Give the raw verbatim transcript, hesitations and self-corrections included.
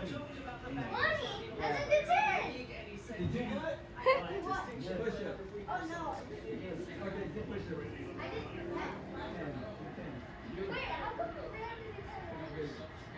Mommy, I took the ten. Did you do it? What? Push up. Oh no. Okay, do push up. I did ten. ten. ten. Wait, how come the band is ten?